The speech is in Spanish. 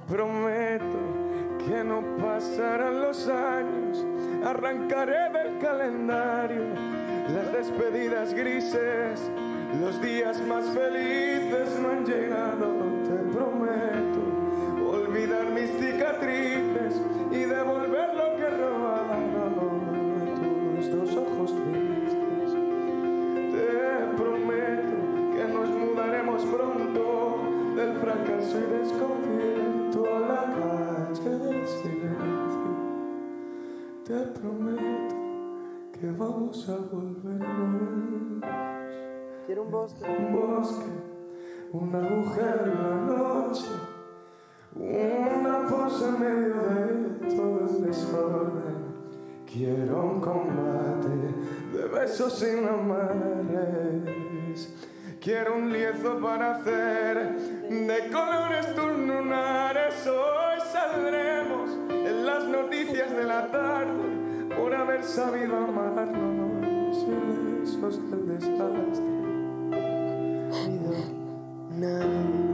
prometo que no pasarán los años, arrancaré del calendario las despedidas grises, los días más felices no han llegado. Te prometo olvidar mis cicatrices y devolver lo que he robado de tus dos ojos tristes. Te prometo que nos mudaremos pronto del fracaso y desconcierto a la calle del silencio. Te prometo que vamos a volvernos. Quiero un bosque. Un bosque, un agujero en la noche, una pausa en medio de todo el desorden. Quiero un combate de besos sin amarres. Quiero un lienzo para hacer de colores tus lunares. Hoy saldremos en las noticias de la tarde por haber sabido amarnos ilesos del desastre. Nada.